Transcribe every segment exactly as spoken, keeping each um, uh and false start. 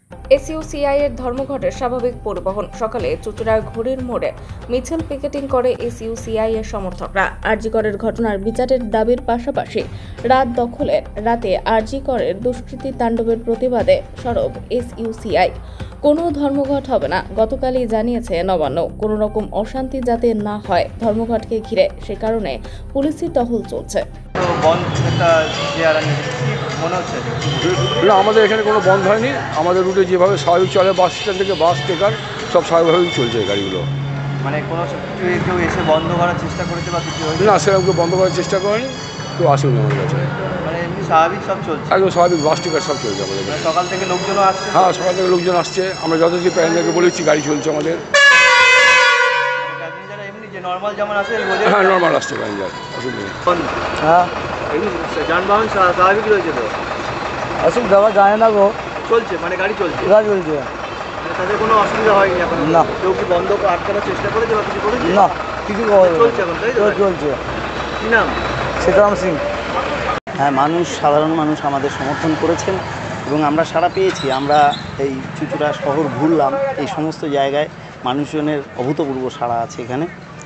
এসইউসিআই এর ধর্মঘটের স্বাভাবিক পরিবহন। সকালে চুঁচুড়ার ঘড়ির মোড়ে মিছিল পিকেটিং করে এসইউসিআই এর সমর্থকরা। আরজি করের ঘটনার বিচারের দাবির পাশাপাশি রাত দখলের রাতে আরজি করের দুষ্কৃতী তাণ্ডবের প্রতিবাদে সরব এসইউসিআই। কোনো ধর্মঘট হবে না, গতকালই জানিয়েছে নবান্ন। কোনো রকম অশান্তি যাতে না হয় ধর্মঘটকে ঘিরে, সে কারণে পুলিশি টহল চলছে। না, আমাদের এখানে কোনো বন্ধ হয়নি। আমাদের রুটে যেভাবে স্বাভাবিক চলে, বাস স্ট্যান্ড থেকে বাস টেকার সব স্বাভাবিকভাবেই চলছে গাড়িগুলো। মানে কোনো কেউ এসে বন্ধ করার চেষ্টা করেছে বা কিছু? না, সেরকম কেউ বন্ধ করার চেষ্টা করেনি, কেউ আসেনি আমাদের কাছে। মানে এমনি স্বাভাবিক সব চলছে? একদম স্বাভাবিক, বাস টেকার সব চলছে আমাদের। সকাল থেকে লোকজনও আসছে? হ্যাঁ, সকাল থেকে লোকজন আসছে। আমরা যতদিন প্যাসেঞ্জারকে বলেছি গাড়ি চলছে আমাদের। প্যাসেঞ্জার এমনি যে নর্মাল যেমন আসে? হ্যাঁ, নর্মাল আসছে প্যাসেঞ্জার, অসুবিধা নেই। হ্যাঁ, এমনি যানবাহন স্বাভাবিক রয়েছে তো? আসুক দাদা, যায় না গো, চলছে মানে গাড়ি চলছে? গাড়ি চলছে, মানে তাদের কোনো অসুবিধা হয়নি এখন? না। কেউ কি বন্ধ আটকানোর চেষ্টা করেছে বা কিছু করেছে? না, কিছু চলছে এখন, তাই তো? চলছে। কী নাম? সীতারাম সিং। হ্যাঁ, মানুষ, সাধারণ মানুষ আমাদের সমর্থন করেছেন এবং আমরা সাড়া পেয়েছি। আমরা এই চুঁচুড়া শহর ঘুরলাম, এই সমস্ত জায়গায় মানুষজনের অভূতপূর্ব সাড়া আছে এখানে।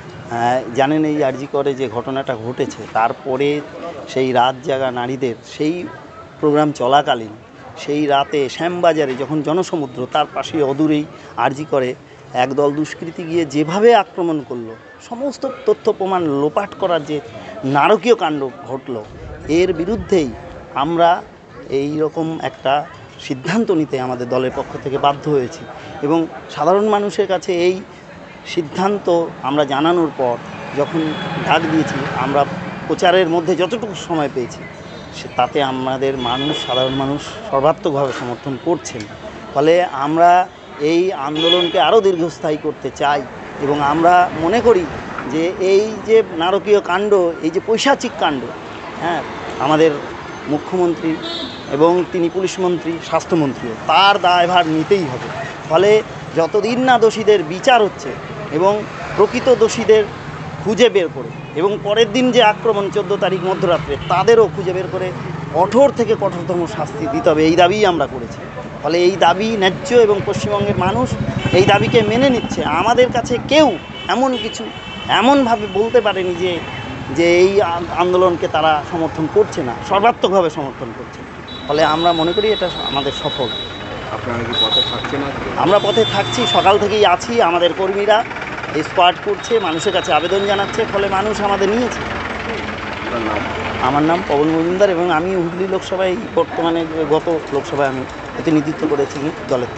জানেন, এই আরজি করে যে ঘটনাটা ঘটেছে, তারপরে সেই রাত জাগা নারীদের সেই প্রোগ্রাম চলাকালীন সেই রাতে শ্যামবাজারে যখন জনসমুদ্র, তার পাশে অদূরেই আরজি করে একদল দুষ্কৃতী গিয়ে যেভাবে আক্রমণ করলো, সমস্ত তথ্য প্রমাণ লোপাট করার যে নারকীয় কাণ্ড ঘটল, এর বিরুদ্ধেই আমরা এই রকম একটা সিদ্ধান্ত নিতে আমাদের দলের পক্ষ থেকে বাধ্য হয়েছি। এবং সাধারণ মানুষের কাছে এই সিদ্ধান্ত আমরা জানানোর পর যখন ডাক দিয়েছি, আমরা প্রচারের মধ্যে যতটুকু সময় পেয়েছি সে তাতে আমাদের মানুষ, সাধারণ মানুষ সর্বাত্মকভাবে সমর্থন করছেন। ফলে আমরা এই আন্দোলনকে আরও দীর্ঘস্থায়ী করতে চাই এবং আমরা মনে করি যে এই যে নারকীয় কাণ্ড, এই যে পৈশাচিক কাণ্ড, হ্যাঁ, আমাদের মুখ্যমন্ত্রী এবং তিনি পুলিশ মন্ত্রী, স্বাস্থ্যমন্ত্রীও তার দায়ভার নিতেই হবে। ফলে যতদিন না দোষীদের বিচার হচ্ছে এবং প্রকৃত দোষীদের খুঁজে বের করে, এবং পরের দিন যে আক্রমণ চোদ্দো তারিখ মধ্যরাত্রে, তাদেরও খুঁজে বের করে কঠোর থেকে কঠোরতম শাস্তি দিতে হবে, এই দাবিই আমরা করেছি। ফলে এই দাবি ন্যায্য এবং পশ্চিমবঙ্গের মানুষ এই দাবিকে মেনে নিচ্ছে। আমাদের কাছে কেউ এমন কিছু এমনভাবে বলতে পারেনি যে যে এই আন্দোলনকে তারা সমর্থন করছে না, সর্বাত্মকভাবে সমর্থন করছে। ফলে আমরা মনে করি এটা আমাদের সফল। আপনারা কি পথে থাকছেন? আমরা পথে থাকছি, সকাল থেকেই আছি। আমাদের কর্মীরা স্কোয়াড করছে, মানুষের কাছে আবেদন জানাচ্ছে, ফলে মানুষ আমাদের নিয়েছে। আমার নাম পবন মজুমদার এবং আমি হুগলি লোকসভায় বর্তমানে গত লোকসভায় আমি প্রতিনিধিত্ব করেছি দলের।